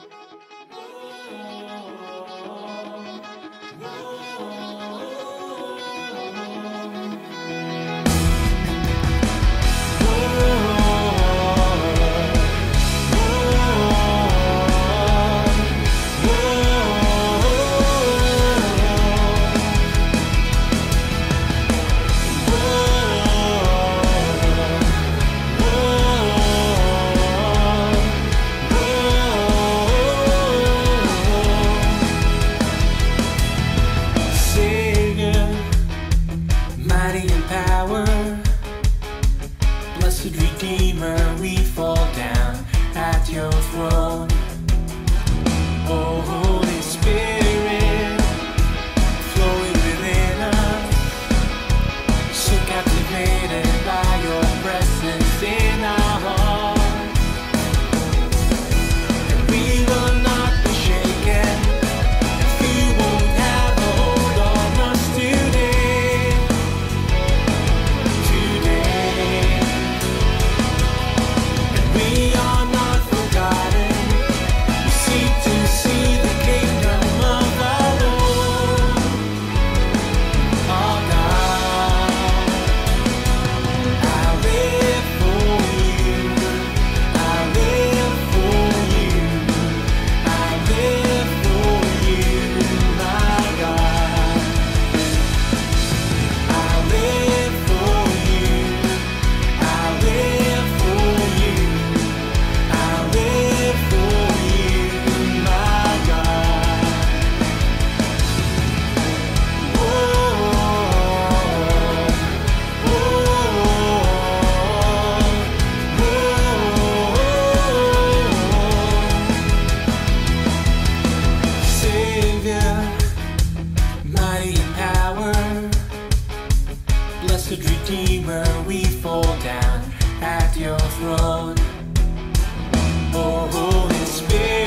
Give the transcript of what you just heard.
Blessed Redeemer, we fall down at your throne. Oh, Holy Spirit, flowing within us, so captivated by your presence in our heart. And we will not be shaken if you won't have a hold on us today. We are not forgotten. We seek to see the kingdom of our Lord, our God. I live for you. I live for you. I live for you, my God. I live for you. I live for you. I live for you, my God. Whoa, Savior, mighty in power, blessed Redeemer, we fall down at your throne. Oh, Holy Spirit.